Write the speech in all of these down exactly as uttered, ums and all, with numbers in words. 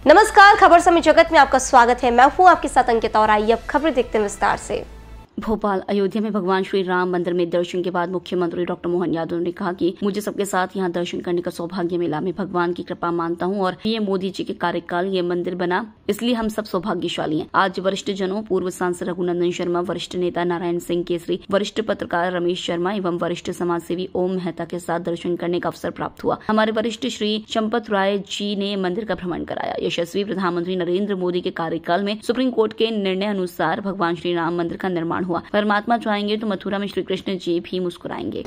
नमस्कार, खबर समय जगत में आपका स्वागत है। मैं हूं आपके साथ अंकिता और आइए अब खबर देखते हैं विस्तार से। भोपाल अयोध्या में भगवान श्री राम मंदिर में दर्शन के बाद मुख्यमंत्री डॉक्टर मोहन यादव ने कहा कि मुझे सबके साथ यहां दर्शन करने का सौभाग्य मिला। मैं भगवान की कृपा मानता हूं और पीएम मोदी जी के कार्यकाल ये मंदिर बना, इसलिए हम सब सौभाग्यशाली हैं। आज वरिष्ठ जनों, पूर्व सांसद रघुनंदन शर्मा, वरिष्ठ नेता नारायण सिंह केसरी, वरिष्ठ पत्रकार रमेश शर्मा एवं वरिष्ठ समाजसेवी ओम मेहता के साथ दर्शन करने का अवसर प्राप्त हुआ। हमारे वरिष्ठ श्री चंपत राय जी ने मंदिर का भ्रमण कराया। यशस्वी प्रधानमंत्री नरेंद्र मोदी के कार्यकाल में सुप्रीम कोर्ट के निर्णय अनुसार भगवान श्री राम मंदिर का निर्माण हुआ। परमात्मा चाहेंगे तो मथुरा में श्री कृष्ण जी भी मुस्कुराएंगे।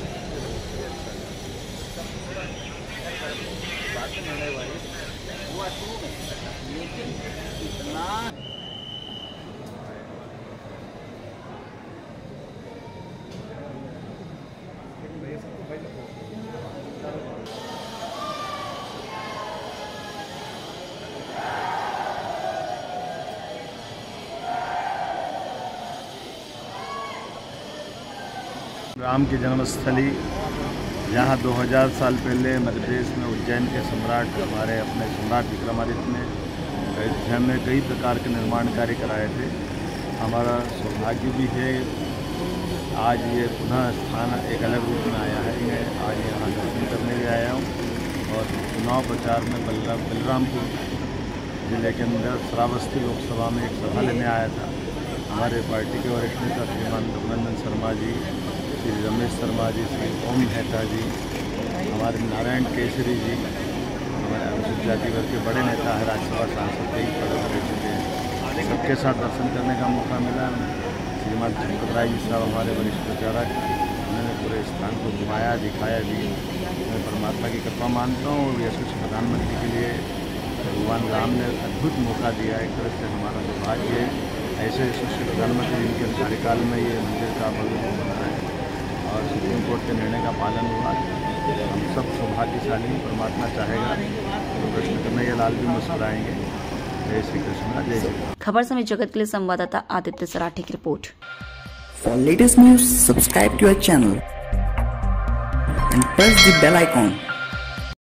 राम की जन्मस्थली जहाँ दो हज़ार साल पहले मध्य प्रदेश में उज्जैन के सम्राट हमारे अपने सम्राट विक्रमादित्य ने अयोध्या में कई प्रकार के निर्माण कार्य कराए थे। हमारा सौभाग्य भी है आज ये पुनः स्थान एक अलग रूप में आया है। मैं आज यहाँ दर्शन करने भी आया हूँ और चुनाव प्रचार में बलराम बलरामपुर जिले के अंदर श्रावस्ती लोकसभा में एक सभा लेने आया था। हमारे पार्टी के वरिष्ठ नेता श्रीमान रघुनंदन शर्मा जी, श्री रमेश शर्मा जी, श्री ओम मेहता जी, हमारे नारायण केसरी जी, हमारे अनुसूचित जाति वर्ग के बड़े नेता है, राज्यसभा सांसद कई पदों पर रह चुके हैं। सबके साथ दर्शन करने का मौका मिला। श्रीमान चंपत राय जी साहब हमारे वरिष्ठ प्रचारक, उन्होंने पूरे स्थान को घुमाया, दिखाया भी। मैं परमात्मा की कृपा मानता हूँ और यशस्वी प्रधानमंत्री के लिए भगवान राम ने अद्भुत मौका दिया। एक तरह से हमारा सौभाग्य है ऐसे यशस्वी प्रधानमंत्री जिनके कार्यकाल में ये मंदिर का भव्य बना है और सुप्रीम कोर्ट के निर्णय का पालन हुआ। हम सब सौभाग्यशाली हैं। परमात्मा चाहेगा तो कृष्ण कन्हैया लाल भी मुस्कुराएंगे। जय श्री कृष्ण, जय श्री। खबर समय जगत के लिए संवाददाता आदित्य सराठे की report. For latest news, subscribe to our channel and press the bell icon.